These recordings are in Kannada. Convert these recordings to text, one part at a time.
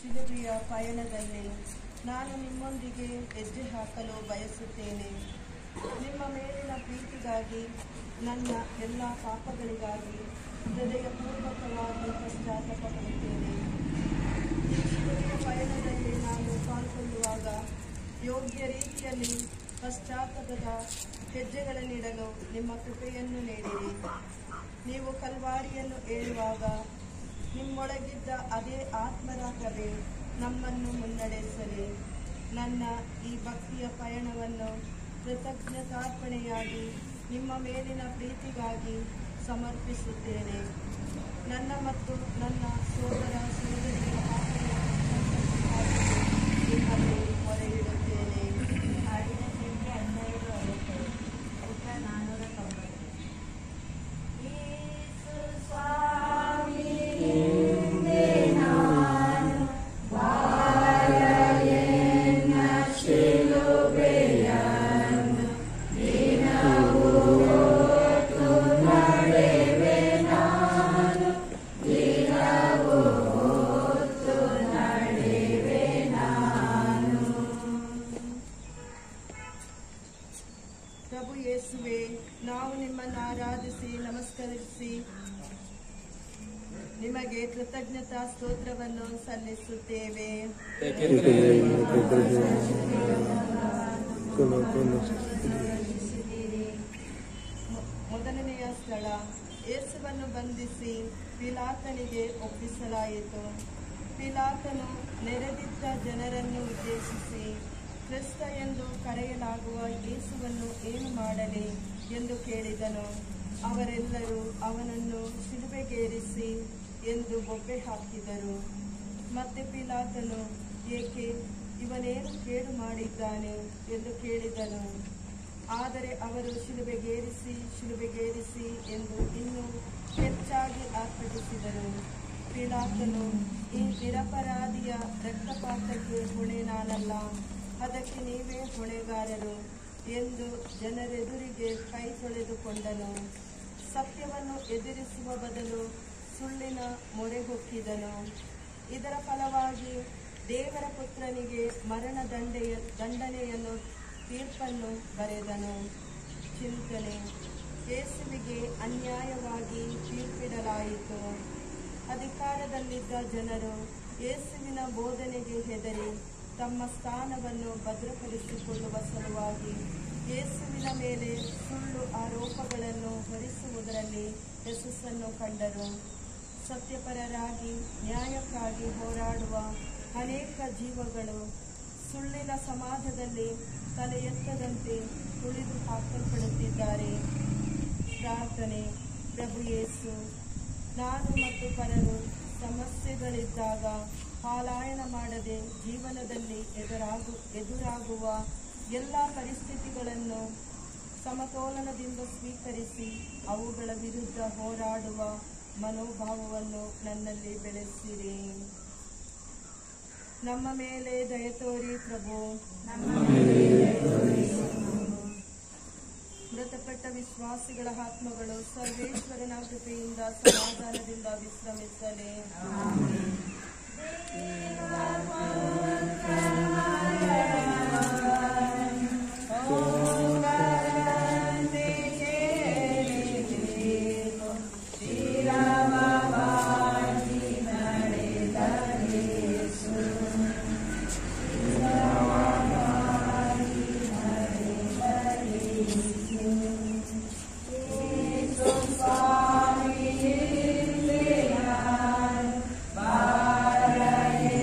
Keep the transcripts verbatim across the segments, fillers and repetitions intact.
ಶಿಲುಬೆಯ ಪಯಣದಲ್ಲಿ ನಾನು ನಿಮ್ಮೊಂದಿಗೆ ಹೆಜ್ಜೆ ಹಾಕಲು ಬಯಸುತ್ತೇನೆ. ನಿಮ್ಮ ಮೇಲಿನ ಪ್ರೀತಿಗಾಗಿ, ನನ್ನ ಎಲ್ಲ ಪಾಪಗಳಿಗಾಗಿ ಹೃದಯಪೂರ್ವಕವಾಗಿ ಪಶ್ಚಾತ್ತಾಪ ಪಡುತ್ತೇನೆ. ಈ ಶಿಲುಬೆಯ ಪಯಣದಲ್ಲಿ ನಾನು ಪಾಲ್ಗೊಳ್ಳುವಾಗ ಯೋಗ್ಯ ರೀತಿಯಲ್ಲಿ ಪಶ್ಚಾತ್ತಾಪದ ಹೆಜ್ಜೆಗಳನ್ನಿಡಲು ನಿಮ್ಮ ಕೃಪೆಯನ್ನು ನೀಡಿರಿ. ನೀವು ಕಲ್ವಾರಿಯನ್ನು ಏಳುವಾಗ ನಿಮ್ಮೊಳಗಿದ್ದ ಅದೇ ಆತ್ಮರ ಕರೆ ನಮ್ಮನ್ನು ಮುನ್ನಡೆಸಲಿ. ನನ್ನ ಈ ಭಕ್ತಿಯ ಪಯಣವನ್ನು ಕೃತಜ್ಞತಾರ್ಪಣೆಯಾಗಿ ನಿಮ್ಮ ಮೇಲಿನ ಪ್ರೀತಿಗಾಗಿ ಸಮರ್ಪಿಸುತ್ತೇನೆ. ನನ್ನ ಮತ್ತು ನನ್ನ ಸೋದರ ಸೋದರಿಯ ಪಾಪಗಳನ್ನು ನಿಮ್ಮಲ್ಲಿ ಮೊರೆಯಿಡುತ್ತೇನೆ. ಹಾಡಿನ ಸಂಖ್ಯೆ ಹನ್ನೆರಡು ಐವತ್ತೈದು ಉತ್ತರ ನಾನ್ನೂರ ತೊಂಬತ್ತು. ಯೇಸು ಸ್ವಾಮಿ ಪ್ರಭು ಯೇಸುವೆ, ನಾವು ನಿಮ್ಮನ್ನು ಆರಾಧಿಸಿ ನಮಸ್ಕರಿಸಿ ನಿಮಗೆ ಕೃತಜ್ಞತಾ ಸ್ತೋತ್ರವನ್ನು ಸಲ್ಲಿಸುತ್ತೇವೆ. ಮೊದಲನೆಯ ಸ್ಥಳ, ಯೇಸುವನ್ನು ಬಂಧಿಸಿ ಪಿಲಾತನಿಗೆ ಒಪ್ಪಿಸಲಾಯಿತು. ಪಿಲಾತನು ನೆರೆದಿದ್ದ ಜನರನ್ನು ಉದ್ದೇಶಿಸಿ, ಕ್ರಿಸ್ತ ಎಂದು ಕರೆಯಲಾಗುವ ಯೇಸುವನ್ನು ಏನು ಮಾಡಲಿ ಎಂದು ಕೇಳಿದನು. ಅವರೆಲ್ಲರೂ ಅವನನ್ನು ಶಿಲುಬೆಗೇರಿಸಿ ಎಂದು ಬೊಬ್ಬೆ ಹಾಕಿದರು. ಮತ್ತೆ ಪಿಲಾತನು, ಏಕೆ, ಇವನೇನು ಕೇಡು ಮಾಡಿದ್ದಾನೆ ಎಂದು ಕೇಳಿದನು. ಆದರೆ ಅವರು ಶಿಲುಬೆಗೇರಿಸಿ ಶಿಲುಬೆಗೇರಿಸಿ ಎಂದು ಇನ್ನೂ ಹೆಚ್ಚಾಗಿ ಆರ್ಭಟಿಸಿದರು. ಪಿಲಾತನು, ಈ ನಿರಪರಾಧಿಯ ರಕ್ತಪಾತಕ್ಕೆ ಹೊಣೆ ನಾನಲ್ಲ, ಅದಕ್ಕೆ ನೀವೇ ಹೊಣೆಗಾರರು ಎಂದು ಜನರೆದುರಿಗೆ ಕೈ ತೊಳೆದುಕೊಂಡನು. ಸತ್ಯವನ್ನು ಎದುರಿಸುವ ಬದಲು ಸುಳ್ಳಿನ ಮೊರೆ ಹೊಕ್ಕಿದನು. ಇದರ ಫಲವಾಗಿ ದೇವರ ಪುತ್ರನಿಗೆ ಮರಣ ದಂಡೆಯ ದಂಡನೆಯನ್ನು ತೀರ್ಪನ್ನು ಬರೆದನು. ಚಿಂತನೆ: ಯೇಸುವಿಗೆ ಅನ್ಯಾಯವಾಗಿ ತೀರ್ಪಿಡಲಾಯಿತು. ಅಧಿಕಾರದಲ್ಲಿದ್ದ ಜನರು ಯೇಸುವಿನ ಬೋಧನೆಗೆ ಹೆದರಿ ತಮ್ಮ ಸ್ಥಾನವನ್ನು ಭದ್ರಪಡಿಸಿಕೊಳ್ಳುವ ಸಲುವಾಗಿ ಯೇಸುವಿನ ಮೇಲೆ ಸುಳ್ಳು ಆರೋಪಗಳನ್ನು ಹೊರಿಸುವುದರಲ್ಲಿ ಯಶಸ್ಸನ್ನು ಕಂಡರು. ಸತ್ಯಪರರಾಗಿ ನ್ಯಾಯಕ್ಕಾಗಿ ಹೋರಾಡುವ ಅನೇಕ ಜೀವಗಳು ಸುಳ್ಳಿನ ಸಮಾಜದಲ್ಲಿ ತಲೆ ಎತ್ತದಂತೆ ತುಳಿದು ಹಾಕಲ್ಪಡುತ್ತಿದ್ದಾರೆ. ಪ್ರಾರ್ಥನೆ: ಪ್ರಭು ಯೇಸು, ನಾನು ಮತ್ತು ಪರರು ಸಮಸ್ಯೆಗಳಿದ್ದಾಗ ಪಲಾಯನ ಮಾಡದೆ ಜೀವನದಲ್ಲಿ ಎದುರಾಗು ಎದುರಾಗುವ ಎಲ್ಲ ಪರಿಸ್ಥಿತಿಗಳನ್ನು ಸಮತೋಲನದಿಂದ ಸ್ವೀಕರಿಸಿ ಅವುಗಳ ವಿರುದ್ಧ ಹೋರಾಡುವ ಮನೋಭಾವವನ್ನು ನನ್ನಲ್ಲಿ ಬೆಳೆಸಿರಿ. ನಮ್ಮ ಮೇಲೆ ದಯತೋರಿ ಪ್ರಭು. ಮೃತಪಟ್ಟ ವಿಶ್ವಾಸಿಗಳ ಆತ್ಮಗಳು ಸರ್ವೇಶ್ವರನ ಕೃಪೆಯಿಂದ ಸಮಾಧಾನದಿಂದ ವಿಶ್ರಮಿಸಲಿ. Bye.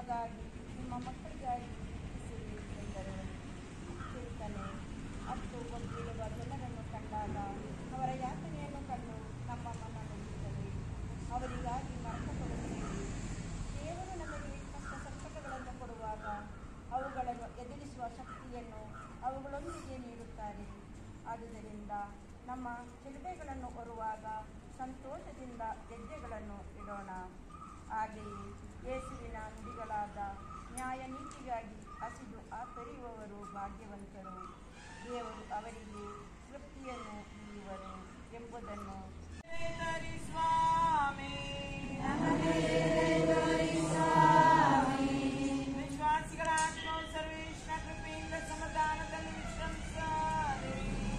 ನಮಗಾಗಿ ನಿಮ್ಮ ಮಕ್ಕಳಿಗಾಗಿ ಪ್ರೀತಿಸಿರಿ ಎಂದರು. ಕೀರ್ತನೆ ಹತ್ತು ಗೊಂದಿರುವ ಜನರನ್ನು ಕಂಡಾಗ ಅವರ ಯಾತನೆಯನ್ನು ಕಂಡು ನಮ್ಮ ಮನ ನುಗ್ಗುತ್ತದೆ. ಅವರಿಗಾಗಿ ಮರೆತುಕೊಳ್ಳುತ್ತೇವೆ. ದೇವರು ನಮಗೆ ಕಷ್ಟ ಸಂಕಟಗಳನ್ನು ಕೊಡುವಾಗ ಅವುಗಳನ್ನು ಎದುರಿಸುವ ಶಕ್ತಿಯನ್ನು ಅವುಗಳೊಂದಿಗೆ ನೀಡುತ್ತಾರೆ. ಆದುದರಿಂದ ನಮ್ಮ ಚಿಲುಬೆಗಳನ್ನು ಹೊರುವಾಗ ಸಂತೋಷದಿಂದ ಗೆಜ್ಜೆಗಳನ್ನು ಇಡೋಣ. ಹಾಗೆಯೇ ಯೇಸುವಿನ ನುಡಿಗಳಾದ ನ್ಯಾಯ ನೀತಿಗಾಗಿ ಹಸಿದು ಆತರಿಯುವವರು ಭಾಗ್ಯವಂತರು, ದೇವರು ಅವರಿಗೆ ತೃಪ್ತಿಯನ್ನು ನೀಡುವರು ಎಂಬುದನ್ನು ವಿಶ್ವಾಸಿಗಳ ಆತ್ಮವು ಸರ್ವೇಶ್ವರನ ಕೃಪೆಯಿಂದ ಸಮಾಧಾನದಲ್ಲಿ ವಿಶ್ರಮಿಸಲಿ.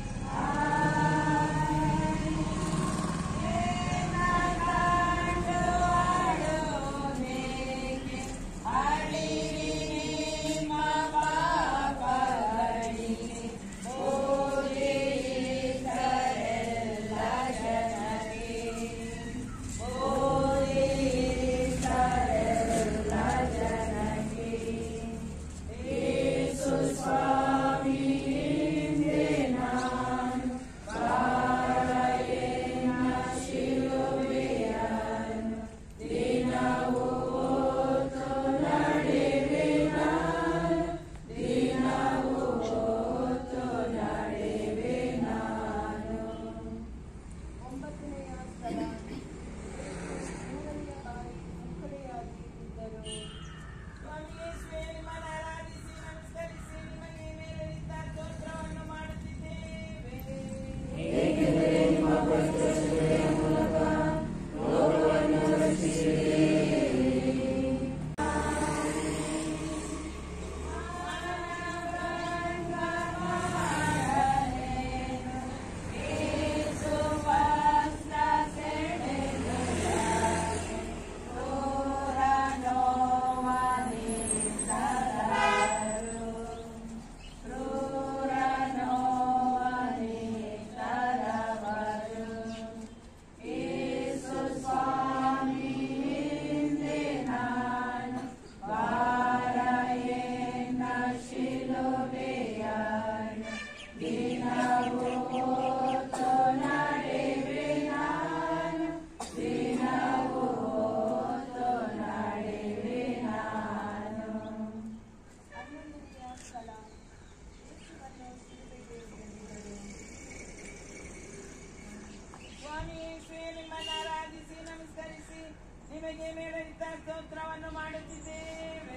ನಿಮಗೆ ಮೇಲಿದ್ದ ಸ್ತೋತ್ರವನ್ನು ಮಾಡುತ್ತಿದ್ದೇವೆ.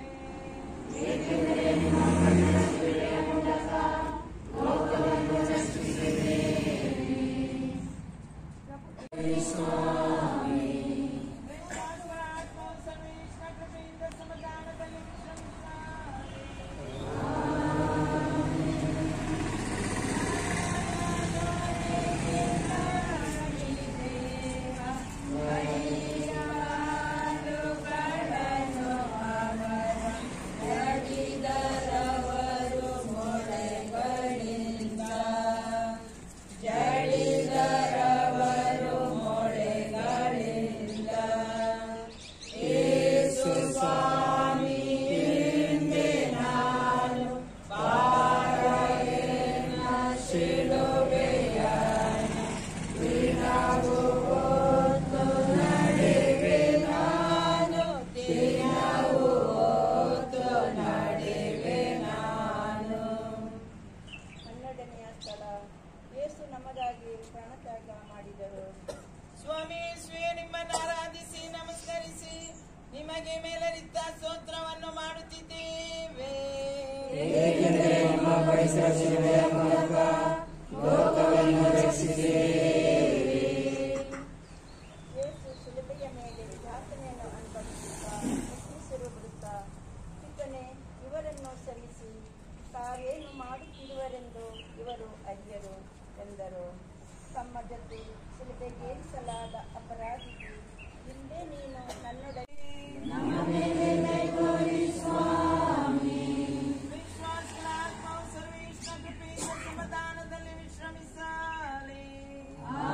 ಯೇಸು ನಮಗಾಗಿ ಪ್ರಾಣತ್ಯಾಗ ಮಾಡಿದರು. ಸ್ವಾಮಿ ಯೇಸುವೆ, ನಿಮ್ಮನ್ನು ಆರಾಧಿಸಿ ನಮಸ್ಕರಿಸಿ ನಿಮಗೆ ಮೇಲರಿದ್ದ ಸ್ತೋತ್ರವನ್ನು ಮಾಡುತ್ತಿದ್ದೇವೆ. ಯೇಸು ಶಿಲುಬೆಯ ಮೇಲೆ ಯಾತನೆಯನ್ನು ಅನುಭವಿಸುತ್ತಾ ಉಸಿರು ಬಿಡುತ್ತಾ, ಪಿತನೇ, ಇವರನ್ನು ಸಲ್ಲಿಸಿ, ತಾವೇನು ಮಾಡುತ್ತಿರುವರೆಂದು ಇವರು ಅರಿಯರು ಎಂದರು. ತಮ್ಮ ಜೊತೆ ಶಿಲುಬೆಗೇರಿಸಲಾದ ಅಪರಾಧಿಗೆ, ಹಿಂದೆ ನೀನು ನನ್ನೊಡನೆ ವಿಶ್ವಾಸಗಳ ಆತ್ಮವು ಸರ್ವೇಶ್ವರನ ಕೃಪೆಯಿಂದ ಸಮಾಧಾನದಲ್ಲಿ ವಿಶ್ರಮಿಸಲಿ.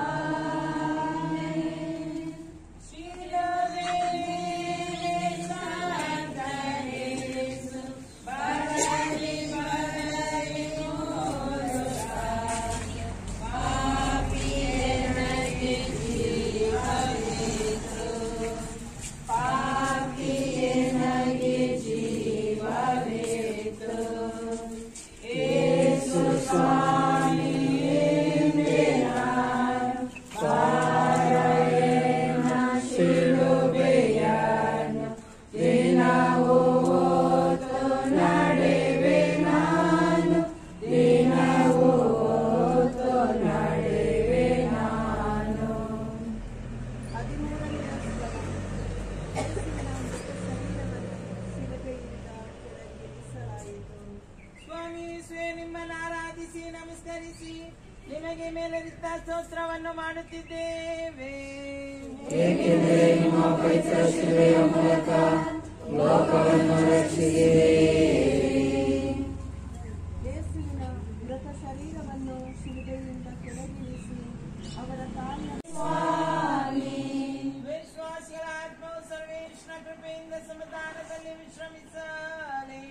ಆರಾಧಿಸಿ ನಮಸ್ಕರಿಸಿ ನಿಮಗೆ ಮೇಲರಿತ ಸ್ತೋತ್ರವನ್ನು ಮಾಡುತ್ತಿದ್ದೇವೆ. ಏಕೆಂದರೆ ನಿಮ್ಮ ಪವಿತ್ರ ಶಿಲುಬೆಯ ಮೂಲಕ ಲೋಕವನ್ನು ರಕ್ಷಿಸಿದೆ. ಯೇಸುವಿನ ಮೃತ ಶರೀರವನ್ನು ಶಿಲುಬೆಯಿಂದ ಕೆಳಗಿಳಿಸಿ ಅವರ ತಾಯಿಯ ವಿಶ್ವಾಸಿಗಳ ಆತ್ಮವು ಸರ್ವೇಶ್ವರನ ಕೃಪೆಯಿಂದ ಸಮಾಧಾನದಲ್ಲಿ ವಿಶ್ರಮಿಸಲಿ.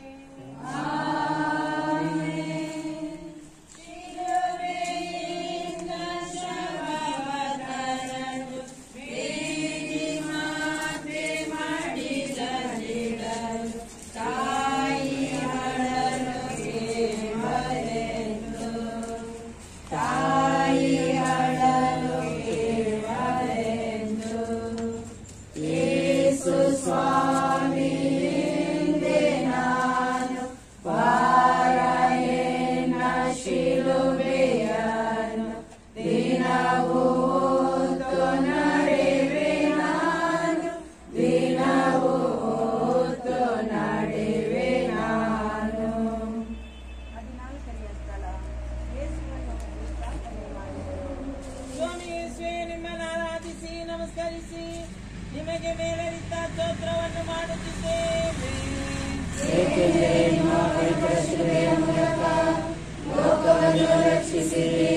ನಿಮಗೆ ಮೇಲರಿತ ಸ್ತೋತ್ರವನ್ನು ಮಾಡುತ್ತಿದ್ದೇವೆ. ಏಕೆಂದರೆ ನಿಮ್ಮ ಪವಿತ್ರ ಶಿಲುಬೆಯ ಮೂಲಕ ಲೋಕವನ್ನು ರಕ್ಷಿಸಿದೆ.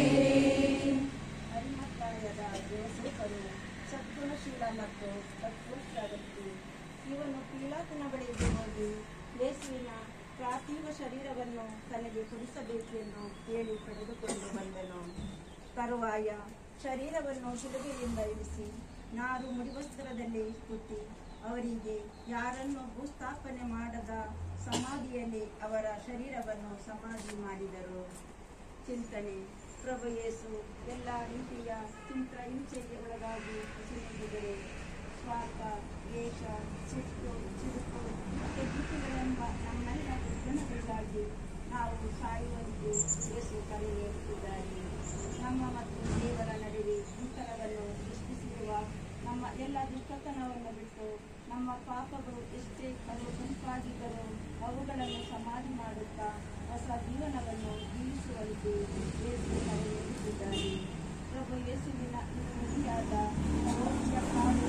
ಹರಿಮತ್ತಾಯದ ಜೋಸೆಫರು ಸದ್ಗುಣಶೀಲ ಮತ್ತು ಸತ್ಪುರುಷ ವ್ಯಕ್ತಿ. ಇವನು ಪೀಲಾತನ ಬಳಿಗೆ ಹೋಗಿ ಯೇಸುವಿನ ಪಾರ್ಥಿವ ಶರೀರವನ್ನು ತನಗೆ ಕೊಡಿಸಬೇಕೆಂದು ಹೇಳಿ ಪಡೆದುಕೊಂಡು ಬಂದನು. ತರುವಾಯ ಶರೀರವನ್ನು ಶಿಲುಬೆಯಿಂದ ಇಳಿಸಿ ನಾರು ಮುಡಿವಸ್ತ್ರದಲ್ಲಿ ಸುತ್ತಿ ಅವರಿಗೆ ಯಾರನ್ನು ಭೂಸ್ಥಾಪನೆ ಮಾಡದ ಸಮಾಧಿಯಲ್ಲಿ ಅವರ ಶರೀರವನ್ನು ಸಮಾಧಿ ಮಾಡಿದರು. ಚಿಂತನೆ. ಪ್ರಭು ಯೇಸು ಎಲ್ಲ ರೀತಿಯ ಚಿಂತ್ರ ಹಿಂಸೆಗೆ ಒಳಗಾಗಿ ಹಸಿರುಗಿದರು. ಸ್ವಾರ್ಥ, ದ್ವೇಷ, ಸಿಟ್ಟು, ಚಿರುಕು ಮತ್ತು ಗೀತೆಗಳೆಂಬ ನಮ್ಮೆಲ್ಲ ದುರ್ಗುಣಗಳಿಗಾಗಿ ನಾವು ಸಾಯುವಂತೆ ಯೇಸು ಕರೆ ನೀಡುತ್ತಿದ್ದಾರೆ. ನಮ್ಮ ಮತ್ತು ದೇವರ ನಡುವೆ ಅಂತರವನ್ನು ಸೃಷ್ಟಿಸಿರುವ ನಮ್ಮ ಎಲ್ಲ ದುಷ್ಟತನವನ್ನು ಬಿಟ್ಟು ನಮ್ಮ ಪಾಪಗಳು ಎಷ್ಟೇ ಅದು ಗುಂಪಾಗಿದ್ದರೂ ಅವುಗಳನ್ನು ಸಮಾಧಿ ಮಾಡುತ್ತಾ ಹೊಸ ಜೀವನವನ್ನು ಜೀವಿಸುವಂತೆ ಯೇಸು ಕರೆ ನೀಡುತ್ತಿದ್ದಾರೆ. ಪ್ರಭು ಯೇಸುವಿನ ನುಡಿಯಾದ ರೋಗಿಯ ಕಾಲು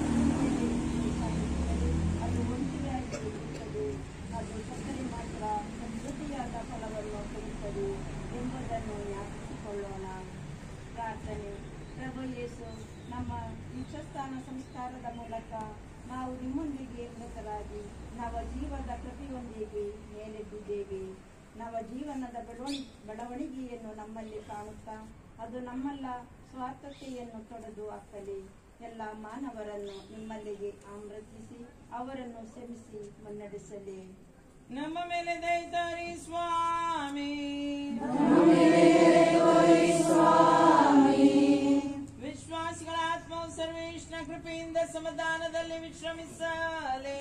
ಅದು ಒಂಟಿಯಾಗಿ ಇರುತ್ತದೆ, ಅದು ಸಕ್ಕರೆ ಮಾತ್ರ ಸಮೃದ್ಧಿಯಾದ ಫಲವನ್ನು ಕೊಡುತ್ತದೆ ಎಂಬುದನ್ನು ಜ್ಞಾಪಿಸಿಕೊಳ್ಳೋಣ. ಪ್ರಾರ್ಥನೆ. ಪ್ರಭು ಯೇಸು, ನಮ್ಮ ದೀಕ್ಷಾಸ್ಥಾನ ಸಂಸ್ಕಾರದ ಮೂಲಕ ನಾವು ನಿಮ್ಮೊಂದಿಗೆ ಮೃತರಾಗಿ ನವ ಜೀವದ ಪ್ರತಿಯೊಂದಿಗೆ ಮೇಲೆದ್ದಿದ್ದೇವೆ. ನವ ಜೀವನದ ಬೆಳವಣಿ ಬೆಳವಣಿಗೆಯನ್ನು ನಮ್ಮಲ್ಲಿ ಕಾಣುತ್ತಾ ಅದು ನಮ್ಮೆಲ್ಲ ಸ್ವಾರ್ಥತೆಯನ್ನು ತೊಡೆದು ಹಾಕಲಿ. ಎಲ್ಲ ಮಾನವರನ್ನು ನಿಮ್ಮಲ್ಲಿಗೆ ಆಮ್ರತಿಸಿ ಅವರನ್ನು ಕ್ಷಮಿಸಿ ಮುನ್ನಡೆಸಲಿ. ನಮ್ಮ ಮೇಲೆ ದಯೆ ತೋರಿ ಸ್ವಾಮಿ. ವಿಶ್ವಾಸಿಗಳ ಆತ್ಮವು ಸರ್ವೇಶ್ವರನ ಕೃಪೆಯಿಂದ ಸಮಾಧಾನದಲ್ಲಿ ವಿಶ್ರಮಿಸಲಿ.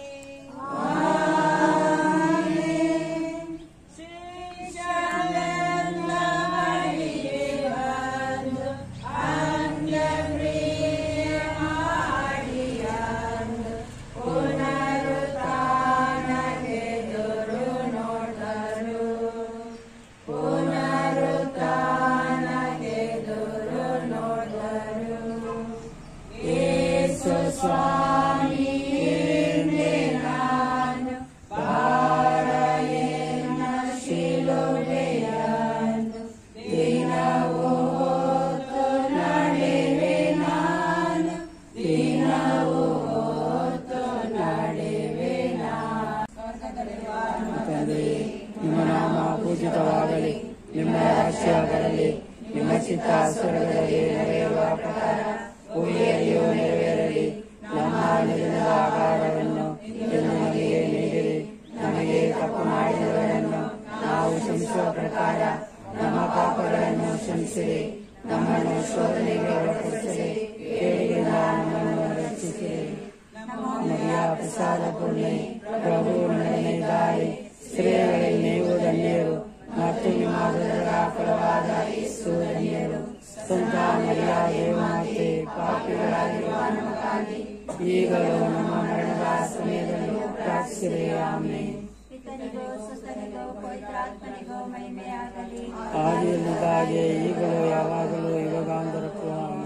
ನಿಮ್ಮ ನಾಮ ಪೂಜಿತವಾಗಲಿ, ನಿಮ್ಮ ರಾಜ್ಯ ಬರಲಿ, ನಿಮ್ಮ ಚಿತ್ತ ಸ್ವರ್ಗದಲ್ಲಿ ನೆರವೇರುವ ಪ್ರಕಾರ ಭೂಮಿಯಲ್ಲಿಯೂ ನೆರವೇರಲಿ. ನಮ್ಮ ಅನುದಿನದ ಆಹಾರವನ್ನು ನಮಗೆ ನೀಡಿರಿ. ನಮಗೆ ತಪ್ಪು ಮಾಡಿದವರನ್ನು ನಾವು ಕ್ಷಮಿಸುವ ಪ್ರಕಾರ ನಮ್ಮ ಪಾಪಗಳನ್ನು ಕ್ಷಮಿಸಿರಿ. ನಮ್ಮನ್ನು ಶೋಧನೆಗೆ ಒಳಪಡಿಸಿರಿ, ಕೇಡಿಗಳಿಂದ ನಮ್ಮನ್ನು ರಕ್ಷಿಸಿರಿ. ಮರಿಯ ಪ್ರಸಾದ ಪೂರ್ಣೆ, ಪ್ರಭು ನಿನ್ನೊಡನಿದ್ದಾರೆ. ಸ್ತ್ರೀಯರಲ್ಲಿ ನೀವು ಧನ್ಯರು ಮತ್ತು ನಿಮ್ಮ ಉದರದ ಫಲವಾದ ಯೇಸು ಧನ್ಯರು. ಸಂತ ಮರಿಯ ದೇವಮಾತೆ, ಪಾಪಿಗಳಾಗಿರುವ ನಮಗಾಗಿ ಈಗಲೂ ನಮ್ಮ ಮರಣದ ಸಮಯದಲ್ಲಿ ಪ್ರಾರ್ಥಿಸಿರಿ. ಆಮೆನ್. ಪಿತನಿಗೂ ಸುತನಿಗೂ ಪವಿತ್ರ ಆತ್ಮನಿಗೂ ಮಹಿಮೆಯಾಗಲಿ. ಆದಿಯಲ್ಲಿದ್ದಾಗೆ ಈಗಲೂ ಯಾವಾಗಲೂ ಯುಗಾಂತರಕ್ಕೂ